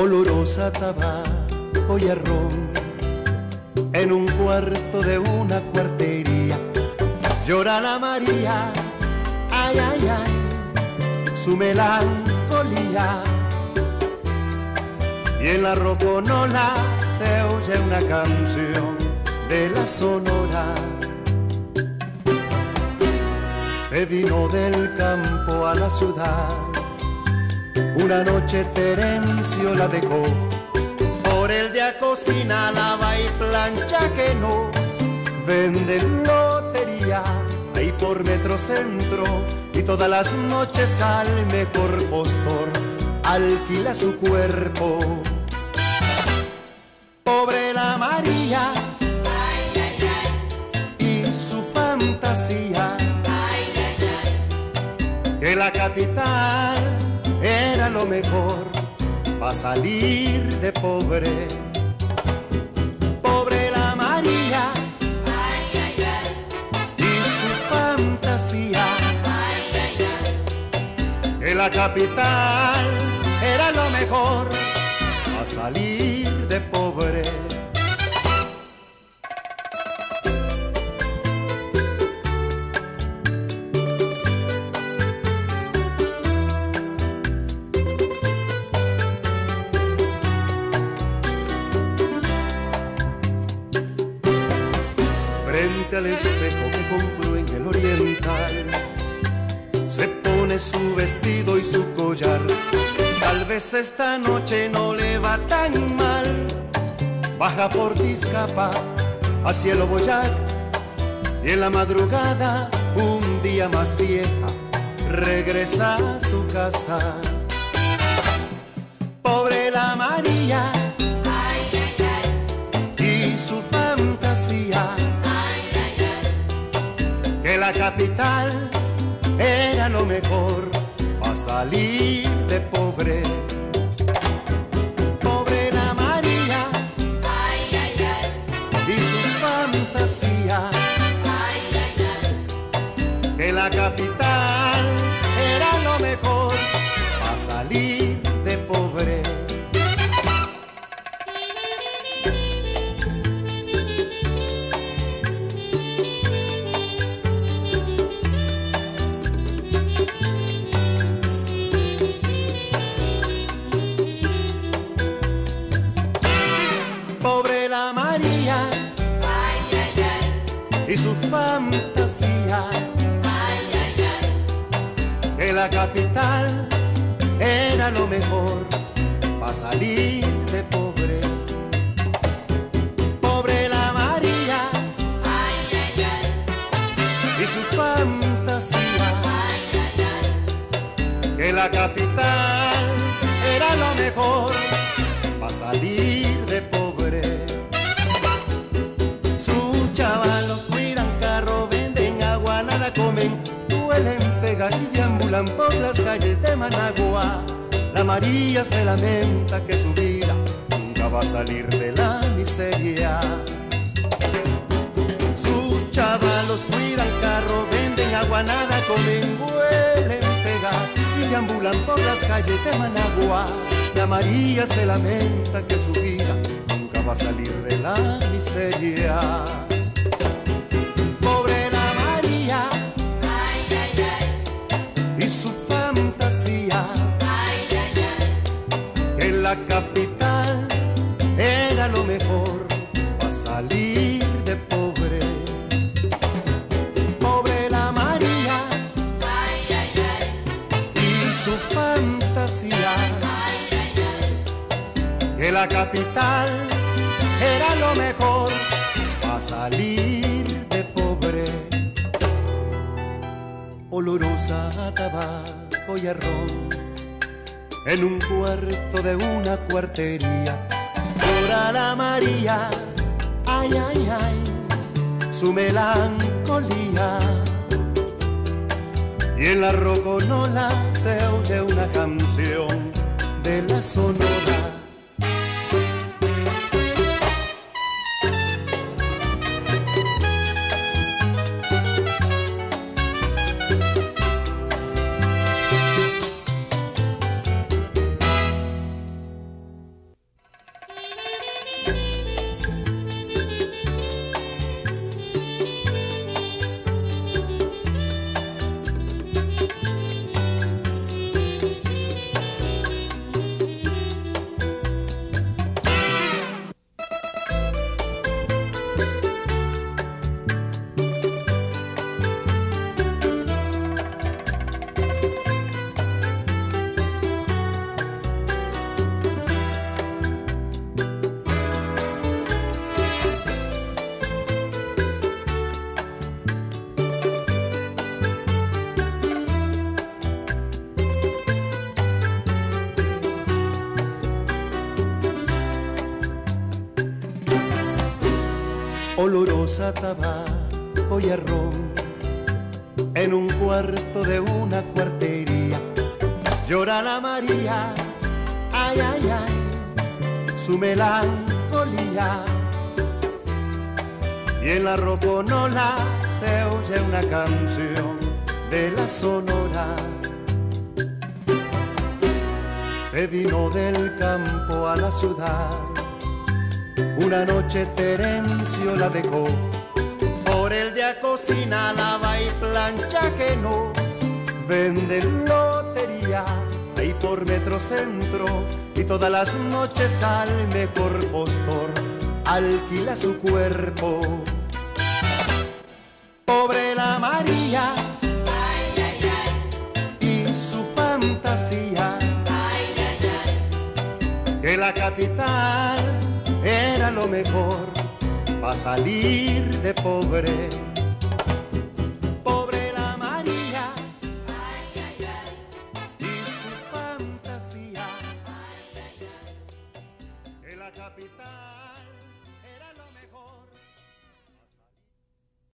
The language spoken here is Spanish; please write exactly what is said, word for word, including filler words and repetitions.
olorosa tabaco y a ron, en un cuarto de una cuartería. Llora la María, ay, ay, ay, su melancolía. Y en la roconola se oye una canción de la Sonora. Se vino del campo a la ciudad, una noche Terencio la dejó. Por el día cocina, lava y plancha que no. Vende lotería ahí por Metrocentro, y todas las noches al mejor postor alquila su cuerpo. Pobre la María, ay, ay, ay, y su fantasía, ay, ay, ay, que la capital era lo mejor pa' salir de pobre. Pobre la María, ay, ay, ay, y su fantasía, ay, ay, ay. que la capital era lo mejor pa' salir de pobre. Frente al espejo que compró en el Oriental, se pone su vestido y su collar. Tal vez esta noche no le va tan mal. Baja por Tizcapa a Cielo Boyac, y en la madrugada, un día más vieja, regresa a su casa. Pobre la María, Ay, ay, ay, y su fantasía, ay, ay, ay. que la capital era lo mejor pa' salir de pobre. Pobre la María, Ay, ay, ay, y su fantasía, ay, ay, ay. que la capital era lo mejor pa' salir de pobre. Pobre la María, Ay, ay, ay, y su fantasía, ay, ay, ay. que la capital era lo mejor pa' salir de pobre. Pobre la María, Ay, ay, ay, y su fantasía, ay, ay, ay. que la capital era lo mejor pa' salir de pobre. Sus chavalos cuidan carro, venden agua, nada comen, huelen, pegan y deambulan por las calles de Managua. La María se lamenta que su vida nunca va a salir de la miseria. Sus chavalos cuidan carro, venden agua, nada comen, huelen, pegan y deambulan por las calles de Managua. La María se lamenta que su vida nunca va a salir de la miseria. Pobre la María, Ay, ay, ay, y su fantasía, ay, ay, ay. que la capital era lo mejor para salir de pobre. Pobre la María, Ay, ay, ay, y su fantasía, ay, ay, ay. que la capital era lo mejor para salir de pobre. Olorosa a tabaco y a ron, en un cuarto de una cuartería. Llora la María, ay, ay, ay, su melancolía. Y en la roconola se oye una canción de la Sonora. olorosa tabaco y a ron, en un cuarto de una cuartería. Llora la María, ay, ay, ay, su melancolía. Y en la roconola se oye una canción de la Sonora. Se vino del campo a la ciudad, una noche Terencio la dejó. Por el día cocina, lava y plancha que no. Vende lotería ahí por Metrocentro y todas las noches al mejor postor alquila su cuerpo. Pobre la María, Ay, ay, ay, y su fantasía, ay, ay, ay. que la capital era lo mejor para salir de pobre.